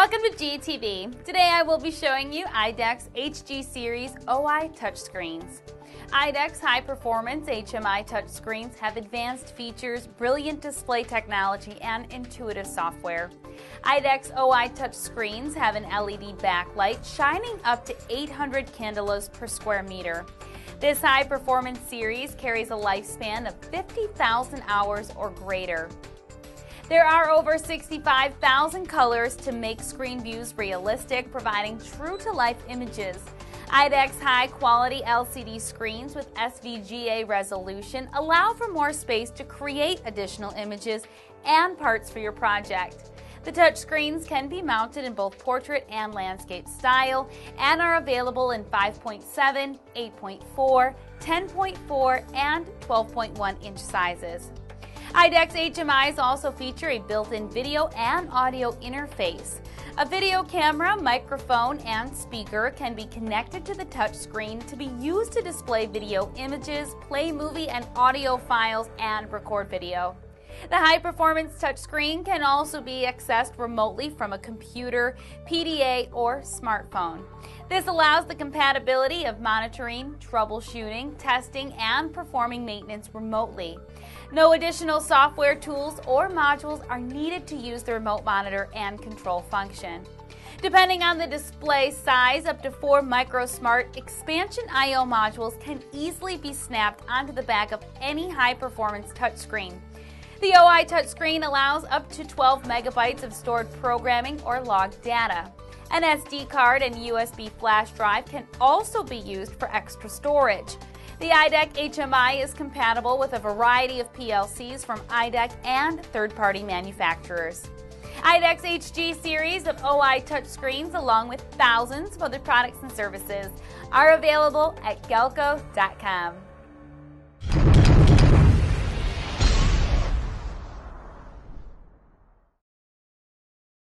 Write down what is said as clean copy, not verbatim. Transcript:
Welcome to GTV. Today I will be showing you IDEC's HG Series OI touchscreens. IDEC's high-performance HMI touchscreens have advanced features, brilliant display technology, and intuitive software. IDEC's OI touchscreens have an LED backlight shining up to 800 candelas per square meter. This high-performance series carries a lifespan of 50,000 hours or greater. There are over 65,000 colors to make screen views realistic, providing true-to-life images. IDEC's high-quality LCD screens with SVGA resolution allow for more space to create additional images and parts for your project. The touchscreens can be mounted in both portrait and landscape style and are available in 5.7, 8.4, 10.4, and 12.1 inch sizes. IDEC's HMIs also feature a built-in video and audio interface. A video camera, microphone, and speaker can be connected to the touchscreen to be used to display video images, play movie and audio files, and record video. The high-performance touchscreen can also be accessed remotely from a computer, PDA, or smartphone. This allows the compatibility of monitoring, troubleshooting, testing, and performing maintenance remotely. No additional software tools or modules are needed to use the remote monitor and control function. Depending on the display size, up to 4 MicroSmart expansion I/O modules can easily be snapped onto the back of any high-performance touchscreen. The OI touchscreen allows up to 12 megabytes of stored programming or logged data. An SD card and USB flash drive can also be used for extra storage. The IDEC HMI is compatible with a variety of PLCs from IDEC and third-party manufacturers. IDEC's HG series of OI touchscreens, along with thousands of other products and services, are available at Galco.com.